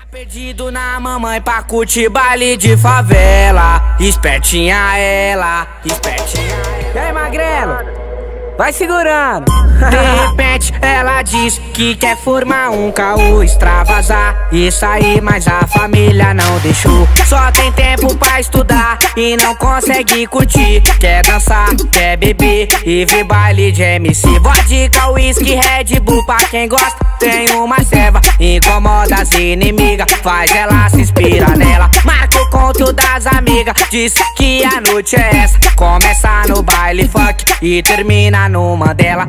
Pedido na mamãe pra curtir baile de favela. Espertinha ela, espertinha ela. E aí, magrelo? Vai segurando. De repente ela diz que quer formar um caô, extravasar e sair, mas a família não deixou. Só tem tempo pra estudar e não consegue curtir. Quer dançar, quer beber e ver baile de MC. Vodka, whisky, Red Bull pra quem gosta. Tem uma serva, incomoda as inimigas, faz ela se inspirar nela. Marca o conto das amigas, diz que a noite é essa. Começa no baile funk e termina no Mandela.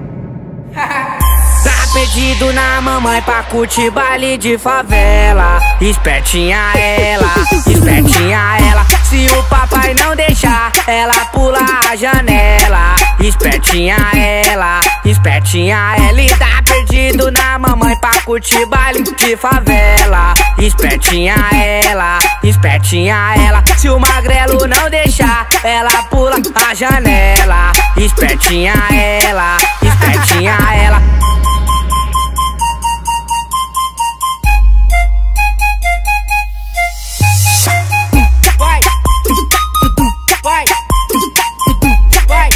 Dá pedido na mamãe pra curtir baile de favela. Espertinha ela, espertinha ela. Se o papai não deixar, ela pula a janela. Espertinha ela, espertinha ela. E dá pedido na mamãe pra curtir baile de favela. Espertinha ela, espertinha ela. Se o magrelo não deixar, ela pula a janela. Espertinha ela, espertinha ela. Vai, vai, vai,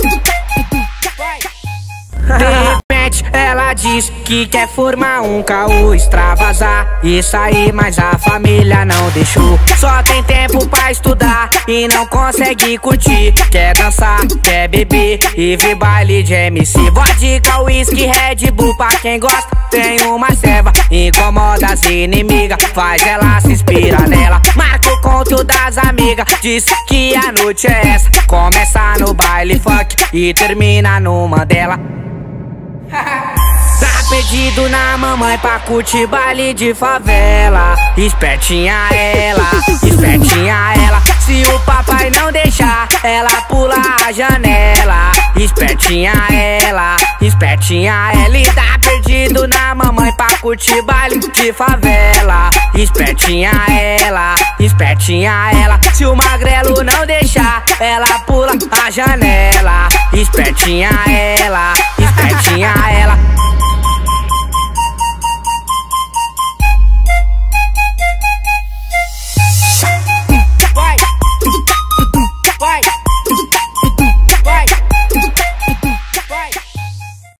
vai. De repente ela diz que quer formar um caô, extravasar e sair, mas a família não deixou. Só tem tempo pra estudar e não consegue curtir. Quer dançar, quer beber e ver baile de MC. Vodka, whisky, Red Bull pra quem gosta. Tem uma serva, incomoda as inimigas, faz ela se inspirar nela. Marca o conto das amigas, diz que a noite é essa. Começa no baile funk e termina no Mandela. Dá pedido na mamãe pra curtir baile de favela. Espertinha ela, espertinha ela. Se o papai não deixar, ela pula a janela. Espertinha ela, espertinha ela. E dá pedido na mamãe pra curtir baile de favela. Espertinha ela, espertinha ela. Se o magrelo não deixar, ela pula a janela. Espertinha ela, espertinha ela.